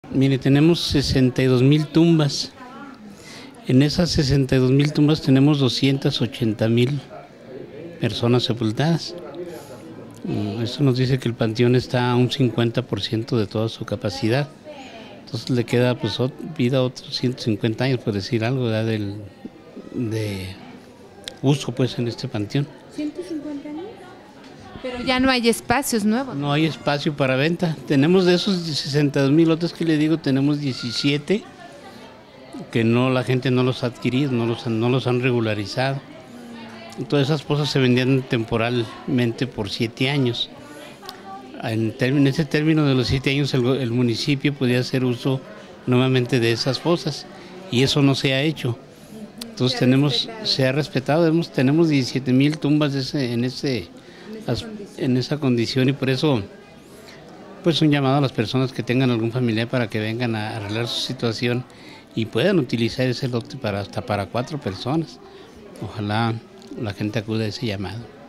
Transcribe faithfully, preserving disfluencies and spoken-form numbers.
Mire, tenemos sesenta y dos mil tumbas. En esas sesenta y dos mil tumbas tenemos doscientas ochenta mil personas sepultadas. Eso nos dice que el panteón está a un cincuenta por ciento de toda su capacidad. Entonces le queda pues vida a otros ciento cincuenta años, por decir algo, ¿verdad? Del, de uso pues en este panteón. ¿ciento cincuenta años? Pero ya no hay espacios nuevos. No hay espacio para venta. Tenemos de esos sesenta y dos mil lotes que le digo, tenemos diecisiete que no, la gente no los ha adquirido, no los, no los han regularizado. Todas esas fosas se vendían temporalmente por siete años. En, en ese término de los siete años el, el municipio podía hacer uso nuevamente de esas fosas y eso no se ha hecho. Entonces se tenemos, ha se ha respetado, tenemos, tenemos diecisiete mil tumbas de ese, en, ese, en, esa en esa condición y por eso pues un llamado a las personas que tengan algún familiar para que vengan a arreglar su situación y puedan utilizar ese lote para hasta para cuatro personas. Ojalá la gente acude a ese llamado.